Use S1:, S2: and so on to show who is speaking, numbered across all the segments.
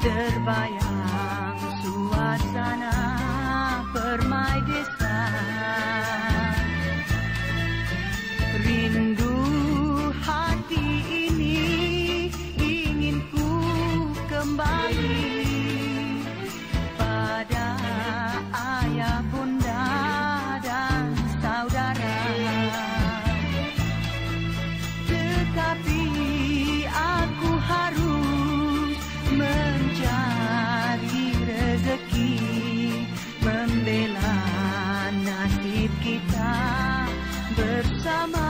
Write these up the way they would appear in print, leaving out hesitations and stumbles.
S1: Terbayang suasana permai desa, rindu hati ini ingin ku kembali pada ayah bunda dan saudara. Tetapi aku harus mencari rezeki, membela nasib kita bersama.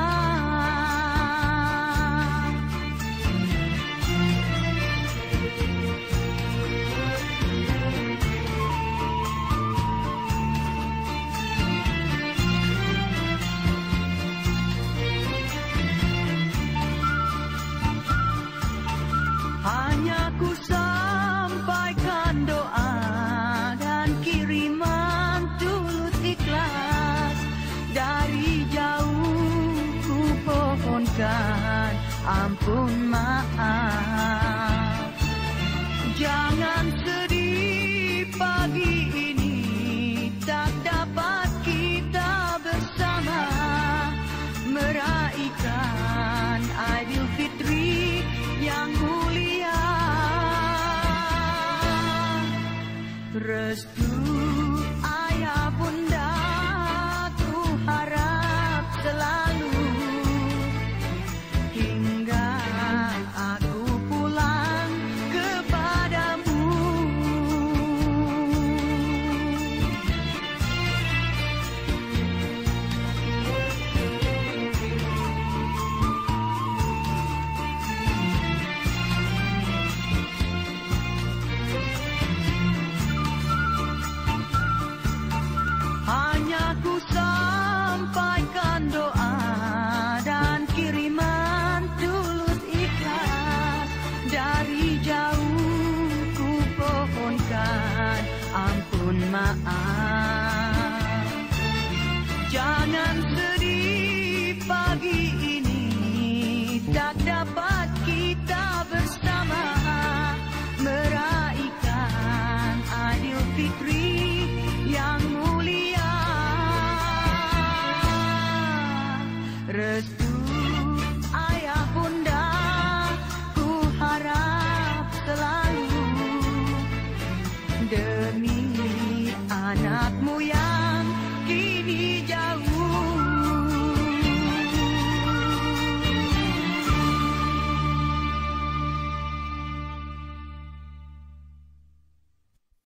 S1: Hanya ku sampaikan doa dan kiriman tulus ikhlas. Dari jauh ku pohonkan ampun maaf. Jangan